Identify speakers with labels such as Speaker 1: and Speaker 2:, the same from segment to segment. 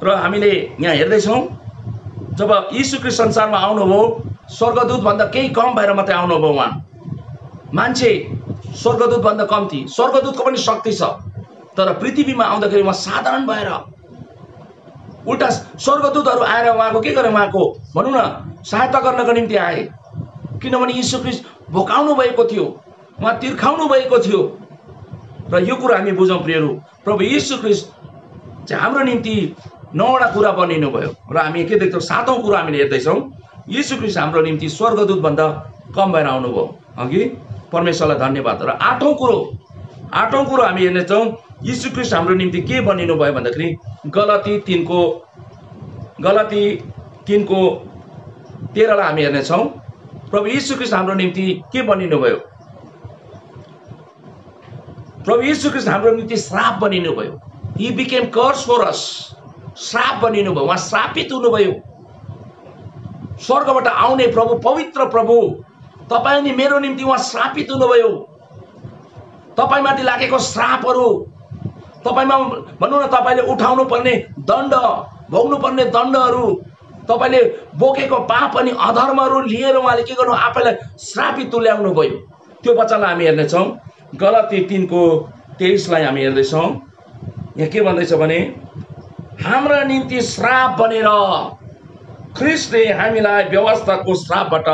Speaker 1: र हामीले यहाँ हेर्दैछौँ जब यीशु ख्रीष्ट संसारमा आउनुभयो स्वर्गदूत भन्दा केही कम भएर मात्रै आउनुभयो। उहाँ मान्छे स्वर्गदूत भन्दा कम थिए। स्वर्गदूतको पनि शक्ति छ, तर पृथ्वीमा आउँदाखेरि उहाँ साधारण भएर उल्टा स्वर्गदूतहरू आएर उहाँको के गरे, उहाँको भनौँ न सहायता गर्नको निम्ति आए। किनभने यीशु ख्रीष्ट भोकाउनु भएको थियो, उहाँ तिर्खाउनु भएको थियो। र यो कुरा हामी बुझौँ प्रियहरू, प्रभु यीशु ख्रीष्ट चाहिँ हाम्रो निम्ति 9वटा कुरा बनिनु भयो। र हामी के देख्छौँ, 7औं कुरा हामीले हेर्दैछौँ, यीशु ख्रीष्ट हाम्रो निम्ति स्वर्गदूत भन्दा कम भएर आउनुभयो। अघि परमेश्वरलाई धन्यवाद। र 8औं कुरो हामी हेर्नेछौँ, यीशु ख्रीष्ट हाम्रो निम्ति के बनिनु भयो भन्दाखेरि गलाती 3:13लाई हामी हेर्नेछौँ। प्रभु यीशु ख्रीष्ट हाम्रो निम्ति के बनिनु भयो? प्रभु यीशु ख्रीष्ट हाम्रो निम्ति श्राप बनिनु भयो। He became curse for us. श्राप बनिनु भयो, उहाँ श्रापित हुनुभयो। स्वर्गबाट आउने प्रभु, पवित्र प्रभु, तपाईँ अनि मेरो निम्ति उहाँ श्रापित हुनुभयो। तपाईँमाथि लागेको श्रापहरू, तपाईँमा भनौँ न तपाईँले उठाउनु पर्ने दण्ड, भोग्नु पर्ने दण्डहरू, तपाईँले बोकेको पाप अनि अधर्महरू लिएर उहाँले के गर्नु, आफैलाई श्रापित तुल्याउनु भयो। त्यो वचनलाई हामी हेर्नेछौँ। गलाती 3:23लाई हामी हेर्दैछौँ। यहाँ के भन्दैछ भने हाम्रा निम्ति श्राप बनेर ख्रीष्टले हामीलाई व्यवस्थाको श्रापबाट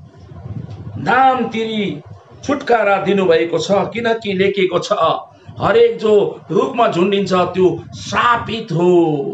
Speaker 1: दाम तिरी छुटकारा दिनुभएको छ। किनकि लेखिएको छ, हरेक जो रुखमा झुन्डिन्छ त्यो श्रापित हो।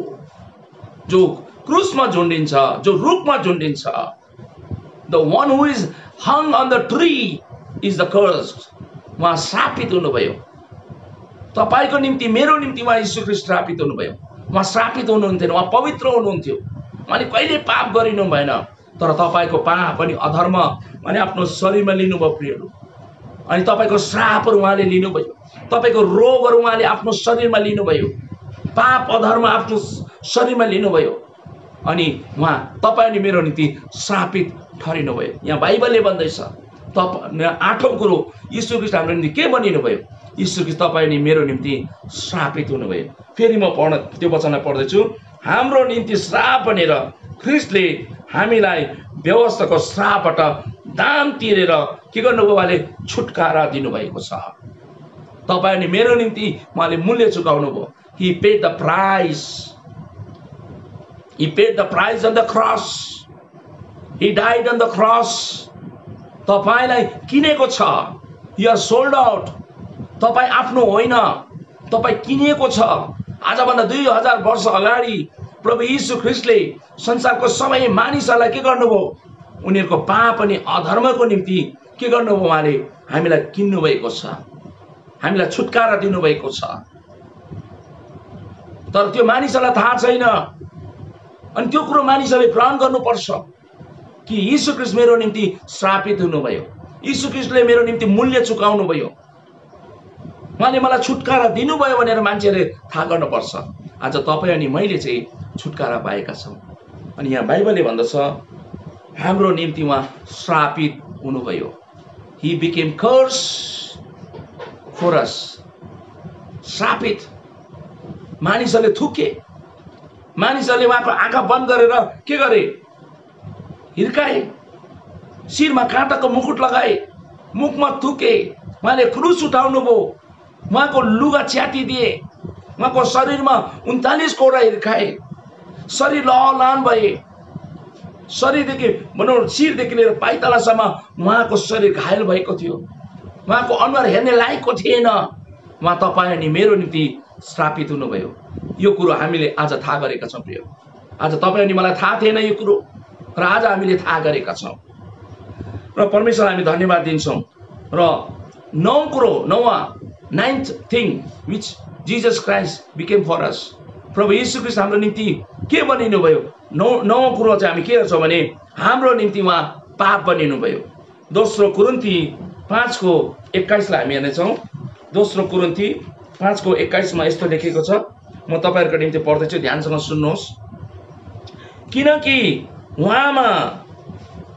Speaker 1: जो क्रुसमा झुन्डिन्छ, जो रुखमा झुन्डिन्छ, the one who is hung on the tree is the cursed. उहाँ श्रापित हुनुभयो। तपाईको निम्ति, मेरो निम्ति उहाँ यीशु ख्रीष्ट श्रापित हुनुभयो। उहाँ श्रापित हुनुहुन्थेन, उहाँ पवित्र हुनुहुन्थ्यो, उहाँले कहिले पाप गरिनु भएन। तर तपाईको पाप अनि अधर्म अनि आफ्नो शरीरमा लिनुभयो प्रियहरू। अनि तपाईको श्रापहरू उहाँले लिनुभयो, तपाईको रोगहरू उहाँले आफ्नो शरीरमा लिनुभयो, पाप अधर्म आफ्नो शरीरमा लिनुभयो। अनि उहाँ तपाईँ अनि मेरो निम्ति श्रापित ठहरिनुभयो। यहाँ बाइबलले भन्दैछ, 8औं कुरो, यीशु ख्रीष्ट हाम्रो निम्ति के बनिनु भयो? यीशु ख्रीष्ट तपाईँ अनि मेरो निम्ति श्रापित हुनुभयो। फेरि म त्यो वचनलाई पढ्दैछु। हाम्रो निम्ति श्राप बनेर ख्रीष्टले हामीलाई व्यवस्थाको श्रापबाट दाम तिरेर के गर्नुभयो, उहाँले छुटकारा दिनुभएको छ। तपाईँ अनि मेरो निम्ति उहाँले मूल्य चुकाउनु भयो। He paid the price. He paid the price on the cross. He died on the cross. तपाईलाई किनेको छ। You are sold out. तपाईँ आफ्नो होइन, तपाईँ किनिएको छ। आजभन्दा 2000 वर्ष अगाडि प्रभु यीशु ख्रीष्टले संसारको सबै मानिसहरूलाई के गर्नुभयो, उनीहरूको पाप अनि अधर्मको निम्ति के गर्नुभयो, उहाँले हामीलाई किन्नु भएको छ, हामीलाई छुटकारा दिनुभएको छ। तर त्यो मानिसहरूलाई थाहा छैन। अनि त्यो कुरो मानिसहरूले ग्रहण गर्नुपर्छ कि यीशु ख्रीष्ट मेरो निम्ति श्रापित हुनुभयो, यीशु ख्रीष्टले मेरो निम्ति मूल्य चुकाउनु भयो, उहाँले मलाई छुटकारा दिनुभयो भनेर मान्छेले थाहा गर्नुपर्छ। आज तपाईँ अनि मैले चाहिँ छुटकारा पाएका छौँ। अनि यहाँ बाइबलले भन्दछ हाम्रो निम्ति उहाँ श्रापित हुनुभयो। He became curse for us. श्रापित। मानिसहरूले थुके, मानिसहरूले उहाँको आँखा बन्द गरेर के गरे, हिर्काए, शिरमा काँटाको मुकुट लगाए, मुखमा थुके, उहाँले क्रुस उठाउनु भयो, उहाँको लुगा च्यातिदिए, उहाँको शरीरमा 39 कोडा हिर्काए, शरीर लहलान भए, शरीरदेखि भनौँ शिरदेखि लिएर पाइतलासम्म उहाँको शरीर घायल भएको थियो, उहाँको अनुहार हेर्ने लायकको थिएन। उहाँ तपाईँ अनि मेरो निम्ति श्रापित हुनुभयो। यो कुरो हामीले आज थाहा गरेका छौँ प्रिय। आज तपाईँ अनि मलाई थाहा थिएन यो कुरो, र आज हामीले थाहा गरेका छौँ र परमेश्वरलाई हामी धन्यवाद दिन्छौँ। र 9 कुरो, 9th thing which Jesus Christ became for us. प्रभु यीशु ख्रीष्ट हाम्रो निम्ति के बनिनु भयो? 9 कुरो चाहिँ हामी के हेर्छौँ भने हाम्रो निम्ति उहाँ पाप बनिनु भयो। दोस्रो कुरिन्थी 5:21लाई हामी हेर्नेछौँ। दोस्रो कुरिन्थी 5:21मा यस्तो लेखेको छ, म तपाईहरुको निम्ति पढ्दैछु, ध्यानसँग सुन्नुहोस्। किनकि उहाँमा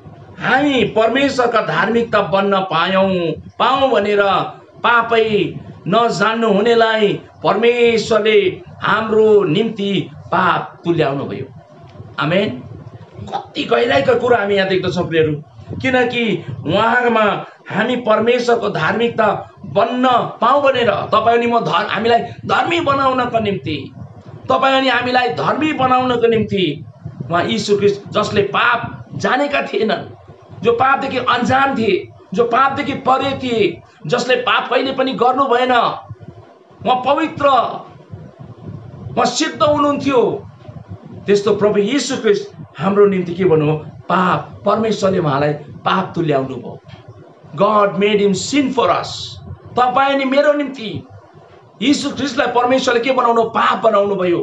Speaker 1: हामी परमेश्वरका धार्मिकता बन्न पाऊँ भनेर पापै नजान्नु हुनेलाई परमेश्वरले हाम्रो निम्ति पाप तुल्याउनु भयो। आमेन। कति गहिराईको कुरा हामी यहाँ देख्दछौँ प्रियहरू, किनकि उहाँमा हामी परमेश्वरको धार्मिकता बन्न पाऊँ भनेर तपाईँ अनि म हामीलाई धर्मी बनाउनको निम्ति, तपाईँ अनि हामीलाई धर्मी बनाउनको निम्ति उहाँ यीशु ख्रीष्ट, जसले पाप जानेका थिएनन्, जो पापदेखि अनजान थिए, जो पापदेखि परे थिए, जसले पाप कहिले पनि गर्नु भएन, उहाँ पवित्र, उहाँ सिद्ध हुनुहुन्थ्यो, त्यस्तो प्रभु यीशु ख्रीष्ट हाम्रो निम्ति के भन्नु, पाप, परमेश्वरले उहाँलाई पाप तुल्याउनु भयो। God made him sin for us. तपाईँ अनि मेरो निम्ति यीशु ख्रीष्टलाई परमेश्वरले के बनाउनु, पाप बनाउनु भयो।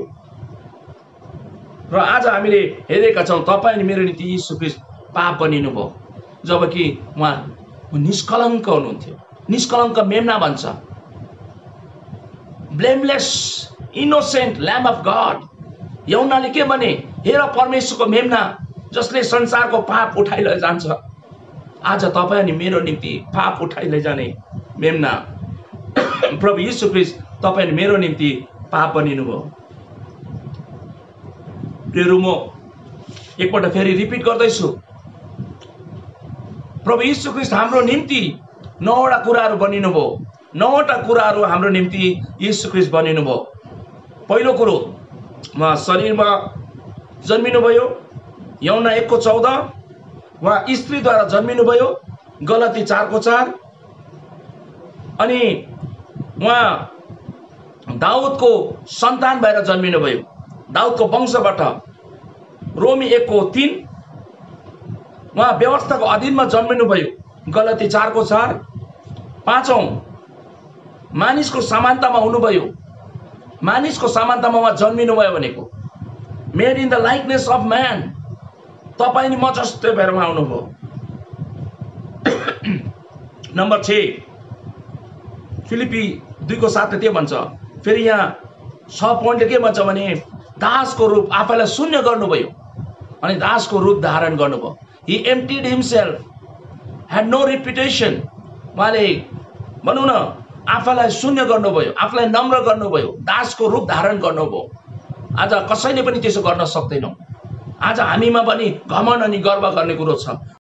Speaker 1: र आज हामीले हेरेका छौँ तपाईँ अनि मेरो निम्ति यीशु ख्रीष्ट पाप बनिनु भयो, जबकि उहाँ निष्कलङ्क हुनुहुन्थ्यो। निष्कलङ्क मेम्ना भन्छ, blameless innocent lamb of God. यौनाले के भने, हेर परमेश्वरको मेम्ना जसले संसारको पाप उठाइ लैजान्छ। आज तपाईँ अनि मेरो निम्ति पाप उठाइ लैजाने मेम्ना प्रभु यीशु ख्रीष्ट तपाईँ अनि मेरो निम्ति पाप बनिनु भयो। प्रियहरू, म एकपल्ट फेरि रिपिट गर्दैछु, प्रभु यीशु ख्रीष्ट हाम्रो निम्ति 9वटा कुराहरू बनिनु भयो। 9वटा कुराहरू हाम्रो निम्ति यीशु ख्रीष्ट बनिनु भयो। पहिलो कुरो, उहाँ शरीरमा जन्मिनु भयो, यौना 1:14। उहाँ स्त्रीद्वारा जन्मिनु भयो, गलती 4:4। अनि उहाँ दाउदको सन्तान भएर जन्मिनु भयो, दाउदको वंशबाट, रोमी 1:3। उहाँ व्यवस्थाको अधीनमा जन्मिनु भयो, गलती 4:4। 5औं, मानिसको समानतामा हुनुभयो। मानिसको समानतामा उहाँ जन्मिनु भयो भनेको made in the likeness of man. तपाईँ नि म जस्तै भएर उहाँ आउनुभयो। नम्बर 6, फिलिपी 2:7 के भन्छ, फेरि यहाँ 6 पोइन्टले के भन्छ भने, दासको रूप, आफैलाई शून्य गर्नुभयो अनि दासको रूप धारण गर्नुभयो। He emptied himself, had no reputation। उहाँले भनौँ न आफैलाई शून्य गर्नुभयो, आफैलाई नम्र गर्नुभयो, दासको रूप धारण गर्नुभयो। आज कसैले पनि त्यसो गर्न सक्दैनौँ। आज हामीमा पनि घमण्ड अनि गर्व गर्ने कुरो छ।